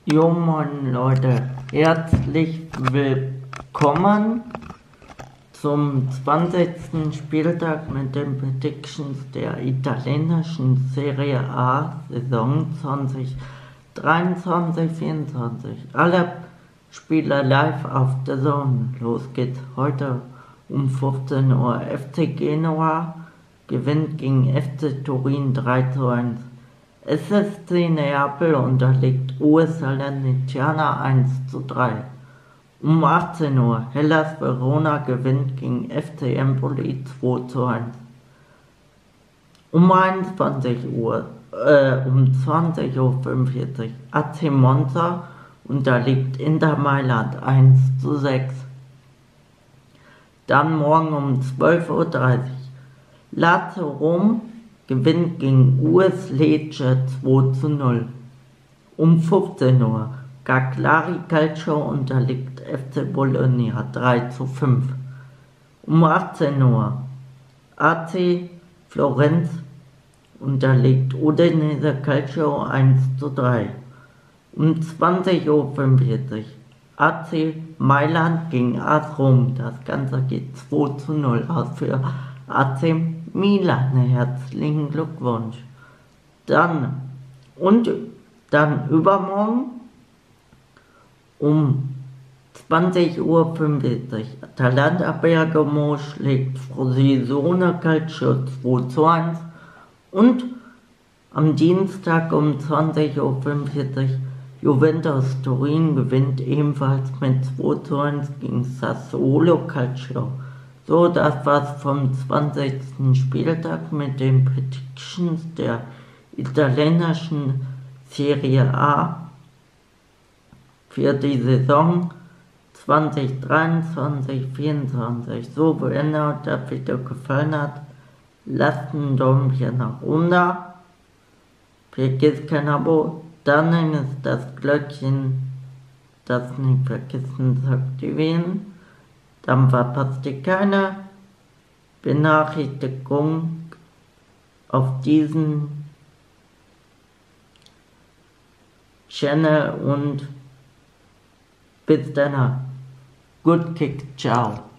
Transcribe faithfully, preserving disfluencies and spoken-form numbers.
Jo moin Leute, herzlich willkommen zum zwanzigsten Spieltag mit den Predictions der italienischen Serie A Saison zwanzig dreiundzwanzig vierundzwanzig. Alle Spiele live auf der Zone. Los geht's heute um fünfzehn Uhr. F C Genua gewinnt gegen F C Turin drei zu eins. S S C Neapel unterliegt U S Salernitana eins zu drei. Um achtzehn Uhr Hellas Verona gewinnt gegen F C Empoli zwei zu eins. Um einundzwanzig Uhr, äh, um zwanzig Uhr fünfundvierzig A C Monza unterliegt Inter Mailand eins zu sechs. Dann morgen um zwölf Uhr dreißig Lazio Rom gewinnt gegen U S Lecce zwei zu null. Um fünfzehn Uhr Cagliari Calcio unterliegt F C Bologna drei zu fünf. Um achtzehn Uhr A C Florenz unterliegt Udinese Calcio eins zu drei. Um zwanzig Uhr fünfundvierzig A C Mailand gegen A S Rom. Das Ganze geht zwei zu null aus für A C Milan, herzlichen Glückwunsch. Dann und dann übermorgen um zwanzig Uhr fünfundvierzig Atalanta Bergamo schlägt Frosinone Calcio zwei zu eins und am Dienstag um zwanzig Uhr fünfundvierzig Juventus Turin gewinnt ebenfalls mit zwei zu eins gegen Sassuolo Calcio. So, das war's vom zwanzigsten Spieltag mit den Predictions der italienischen Serie A für die Saison zwanzig dreiundzwanzig vierundzwanzig. So, wenn euch das Video gefallen hat, lasst ein Däumchen nach unten, vergesst kein Abo, dann ist das Glöckchen, das nicht vergessen zu aktivieren. Dann verpasst ihr keine Benachrichtigung auf diesen Channel und bis dann. Good Kick, ciao.